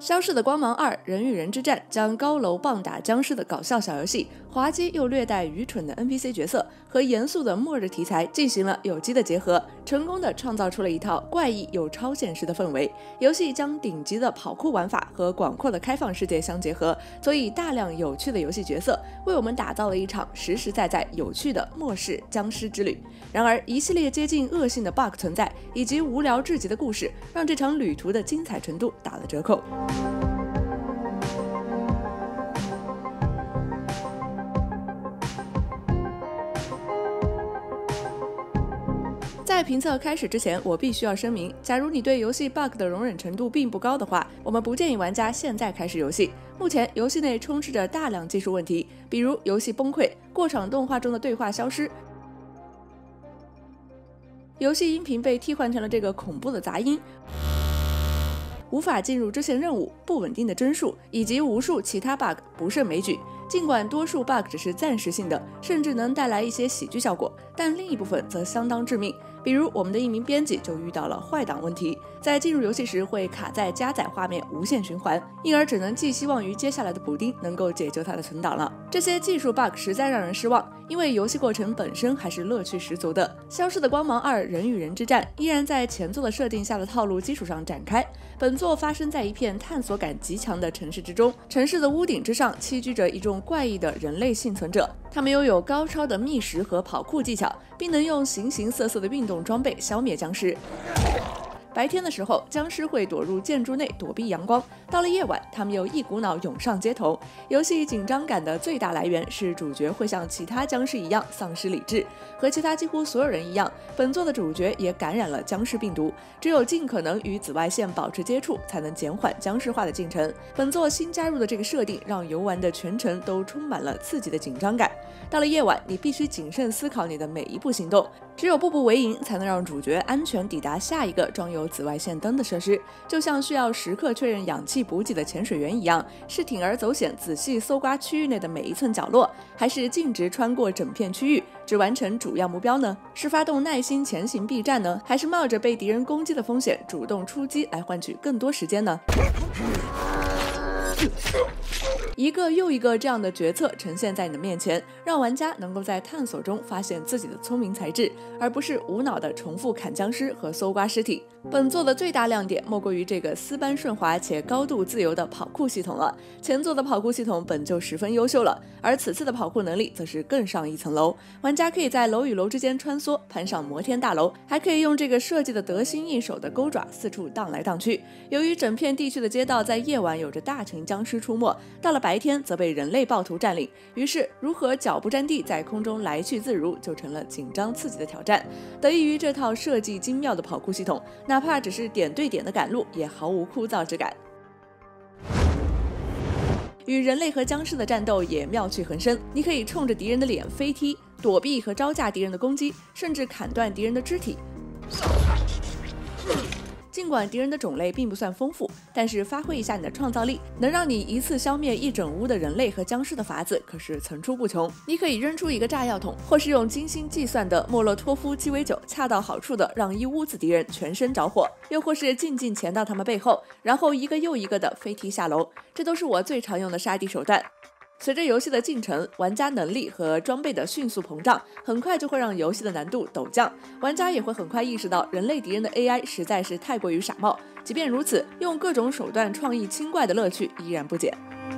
消逝的光芒2人与人之战将高楼棒打僵尸的搞笑小游戏，滑稽又略带愚蠢的 NPC 角色和严肃的末日题材进行了有机的结合，成功的创造出了一套怪异又超现实的氛围。游戏将顶级的跑酷玩法和广阔的开放世界相结合，所以大量有趣的游戏角色为我们打造了一场实实在在有趣的末世僵尸之旅。然而，一系列接近恶性的 bug 存在以及无聊至极的故事，让这场旅途的精彩程度打了折扣。在评测开始之前，我必须要声明，假如你对游戏 bug 的容忍程度并不高的话，我们不建议玩家现在开始游戏。目前游戏内充斥着大量技术问题，比如游戏崩溃、过场动画中的对话消失、游戏音频被替换成了这个恐怖的杂音、无法进入支线任务、不稳定的帧数，以及无数其他 bug 不胜枚举。尽管多数 bug 只是暂时性的，甚至能带来一些喜剧效果，但另一部分则相当致命。比如我们的一名编辑就遇到了坏档问题，在进入游戏时会卡在加载画面无限循环，因而只能寄希望于接下来的补丁能够解救他的存档了。这些技术 bug 实在让人失望，因为游戏过程本身还是乐趣十足的。消失的光芒2人与人之战依然在前作的设定下的套路基础上展开。本作发生在一片探索感极强的城市之中，城市的屋顶之上栖居着一众怪异的人类幸存者，他们拥有高超的觅食和跑酷技巧，并能用形形色色的运动装备消灭僵尸。白天的时候，僵尸会躲入建筑内躲避阳光，到了夜晚，他们又一股脑涌上街头。游戏紧张感的最大来源是主角会像其他僵尸一样丧失理智，和其他几乎所有人一样，本作的主角也感染了僵尸病毒，只有尽可能与紫外线保持接触，才能减缓僵尸化的进程。本作新加入的这个设定，让游玩的全程都充满了刺激的紧张感。到了夜晚，你必须谨慎思考你的每一步行动，只有步步为营，才能让主角安全抵达下一个装有紫外线灯的设施，就像需要时刻确认氧气补给的潜水员一样，是铤而走险仔细搜刮区域内的每一寸角落，还是径直穿过整片区域只完成主要目标呢？是发动耐心前行避战呢，还是冒着被敌人攻击的风险主动出击来换取更多时间呢？一个又一个这样的决策呈现在你的面前，让玩家能够在探索中发现自己的聪明才智，而不是无脑的重复砍僵尸和搜刮尸体。本作的最大亮点莫过于这个丝般顺滑且高度自由的跑酷系统了。前作的跑酷系统本就十分优秀了，而此次的跑酷能力则是更上一层楼。玩家可以在楼与楼之间穿梭，攀上摩天大楼，还可以用这个设计的得心应手的钩爪四处荡来荡去。由于整片地区的街道在夜晚有着大群僵尸出没，到了白天则被人类暴徒占领，于是如何脚不沾地在空中来去自如就成了紧张刺激的挑战。得益于这套设计精妙的跑酷系统，哪怕只是点对点的赶路也毫无枯燥之感。与人类和僵尸的战斗也妙趣横生，你可以冲着敌人的脸飞踢，躲避和招架敌人的攻击，甚至砍断敌人的肢体。尽管敌人的种类并不算丰富，但是发挥一下你的创造力，能让你一次消灭一整屋的人类和僵尸的法子可是层出不穷。你可以扔出一个炸药桶，或是用精心计算的莫洛托夫鸡尾酒恰到好处的让一屋子敌人全身着火，又或是静静潜到他们背后，然后一个又一个的飞踢下楼。这都是我最常用的杀敌手段。随着游戏的进程，玩家能力和装备的迅速膨胀，很快就会让游戏的难度陡降。玩家也会很快意识到，人类敌人的 AI 实在是太过于傻帽。即便如此，用各种手段创意清怪的乐趣依然不减。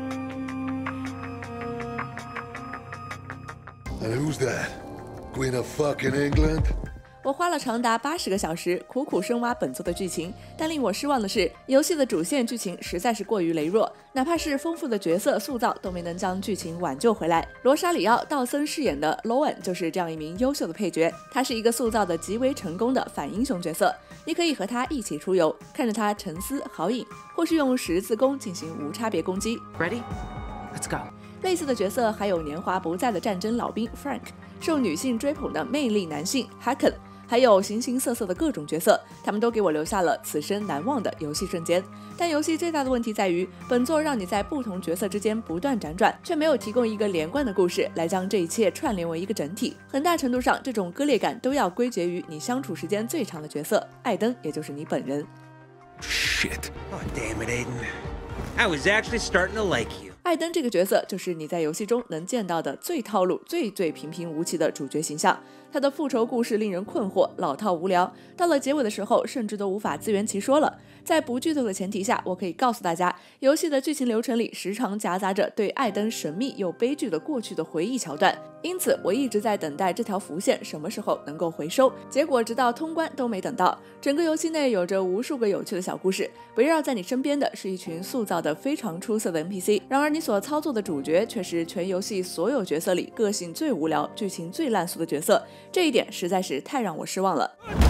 And who's that? Queen of fucking England? 我花了长达80个小时苦苦深挖本作的剧情，但令我失望的是，游戏的主线剧情实在是过于羸弱，哪怕是丰富的角色塑造都没能将剧情挽救回来。罗莎里奥·道森饰演的 Lowen 就是这样一名优秀的配角，他是一个塑造的极为成功的反英雄角色。你可以和他一起出游，看着他沉思豪饮，或是用十字弓进行无差别攻击。 Ready? Let's go. 类似的角色还有年华不在的战争老兵 Frank， 受女性追捧的魅力男性 Hacken，还有形形色色的各种角色，他们都给我留下了此生难忘的游戏瞬间。但游戏最大的问题在于，本作让你在不同角色之间不断辗转，却没有提供一个连贯的故事来将这一切串联为一个整体。很大程度上，这种割裂感都要归结于你相处时间最长的角色艾登，也就是你本人。 Shit. Oh, damn it, Aiden. I was actually starting to like you. 艾登这个角色就是你在游戏中能见到的最套路、最平平无奇的主角形象。他的复仇故事令人困惑、老套无聊，到了结尾的时候，甚至都无法自圆其说了。在不剧透的前提下，我可以告诉大家，游戏的剧情流程里时常夹杂着对艾登神秘又悲剧的过去的回忆桥段，因此我一直在等待这条伏线什么时候能够回收，结果直到通关都没等到。整个游戏内有着无数个有趣的小故事，围绕在你身边的是一群塑造的非常出色的 NPC， 然而你所操作的主角却是全游戏所有角色里个性最无聊、剧情最烂俗的角色，这一点实在是太让我失望了。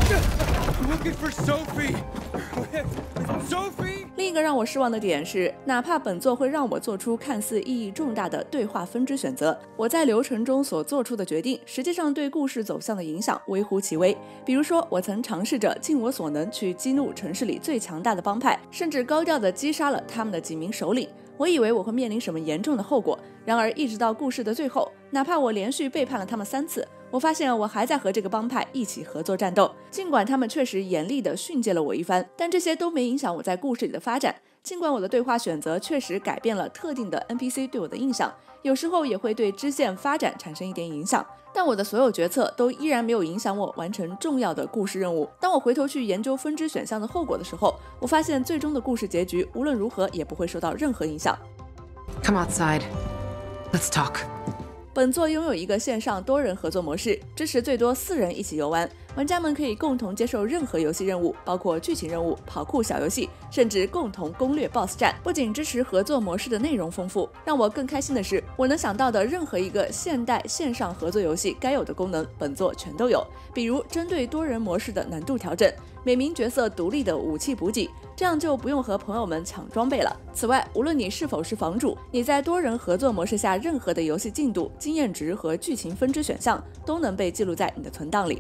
另一个让我失望的点是，哪怕本作会让我做出看似意义重大的对话分支选择，我在流程中所做出的决定实际上对故事走向的影响微乎其微。比如说，我曾尝试着尽我所能去激怒城市里最强大的帮派，甚至高调地击杀了他们的几名首领，我以为我会面临什么严重的后果，然而一直到故事的最后，哪怕我连续背叛了他们3次，我发现我还在和这个帮派一起合作战斗。尽管他们确实严厉地训诫了我一番，但这些都没影响我在故事里的发展。尽管我的对话选择确实改变了特定的 NPC 对我的印象，有时候也会对支线发展产生一点影响，但我的所有决策都依然没有影响我完成重要的故事任务。当我回头去研究分支选项的后果的时候，我发现最终的故事结局无论如何也不会受到任何影响。 Come outside. Let's talk. 本作拥有一个线上多人合作模式，支持最多4人一起游玩，玩家们可以共同接受任何游戏任务，包括剧情任务、跑酷小游戏，甚至共同攻略 BOSS 战。不仅支持合作模式的内容丰富，让我更开心的是，我能想到的任何一个现代线上合作游戏该有的功能，本作全都有。比如针对多人模式的难度调整，每名角色独立的武器补给，这样就不用和朋友们抢装备了。此外，无论你是否是房主，你在多人合作模式下任何的游戏进度、经验值和剧情分支选项都能被记录在你的存档里。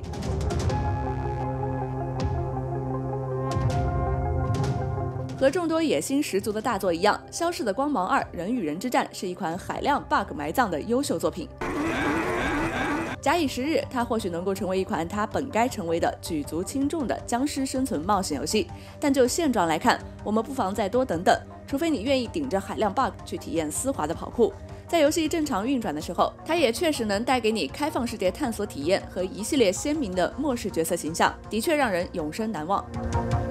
和众多野心十足的大作一样，《消逝的光芒2：人与人之战》是一款海量 bug 埋葬的优秀作品。假以时日，它或许能够成为一款它本该成为的举足轻重的僵尸生存冒险游戏，但就现状来看，我们不妨再多等等，除非你愿意顶着海量 bug 去体验丝滑的跑酷。在游戏正常运转的时候，它也确实能带给你开放世界探索体验和一系列鲜明的末世角色形象，的确让人永生难忘。